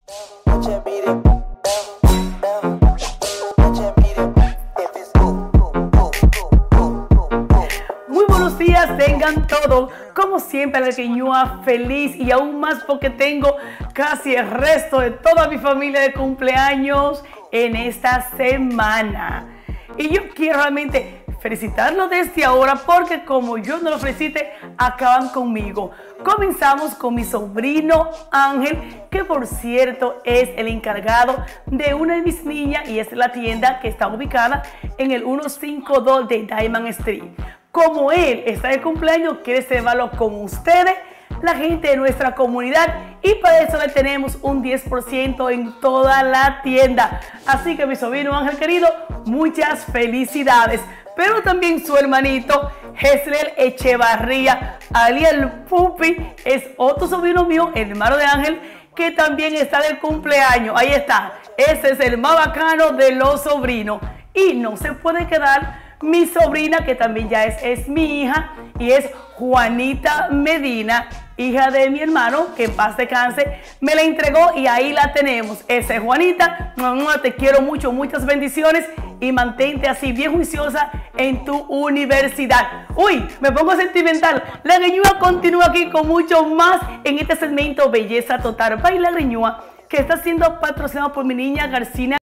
Muy buenos días, tengan todos. Como siempre, la Ñúa feliz y aún más porque tengo casi el resto de toda mi familia de cumpleaños en esta semana. Y yo quiero realmente felicitarlo desde ahora porque como yo no lo felicite, acaban conmigo. Comenzamos con mi sobrino Ángel, que por cierto es el encargado de una de mis niñas y es la tienda que está ubicada en el 152 de Diamond Street. Como él está de cumpleaños, quiere celebrarlo con ustedes, la gente de nuestra comunidad, y para eso le tenemos un 10% en toda la tienda. Así que mi sobrino Ángel querido, muchas felicidades. Pero también su hermanito Hesler Echevarría, alias el Pupi, es otro sobrino mío, el hermano de Ángel, que también está de cumpleaños. Ahí está, ese es el más bacano de los sobrinos. Y no se puede quedar mi sobrina, que también ya es mi hija, y es Juanita Medina, hija de mi hermano, que en paz descanse, me la entregó y ahí la tenemos. Esa es Juanita, te quiero mucho, muchas bendiciones y mantente así bien juiciosa en tu universidad. Uy, me pongo sentimental. La Ñúa continúa aquí con mucho más en este segmento Belleza Total. Baila Ñúa, que está siendo patrocinado por mi niña Garcina